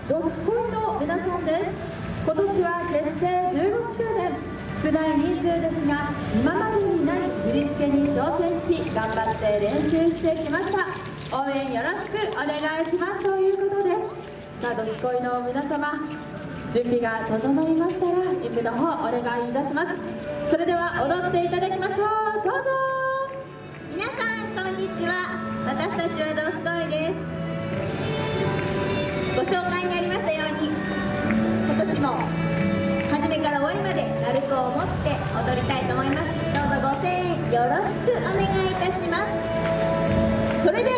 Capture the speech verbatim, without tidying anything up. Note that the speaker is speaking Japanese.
どすこいの皆さんです。今年は結成じゅうごしゅうねん、少ない人数ですが今までにない振り付けに挑戦し頑張って練習してきました。応援よろしくお願いしますということです。さあ、どすこいの皆様、準備が整いましたら演舞の方お願いいたします。それでは踊っていただきましょう。どうぞ。 皆さんこんにちは。私たちはどすこいです。ご紹介にありましたように、今年も初めから終わりまで鳴子を持って踊りたいと思います。どうぞご声援よろしくお願いいたします。それでは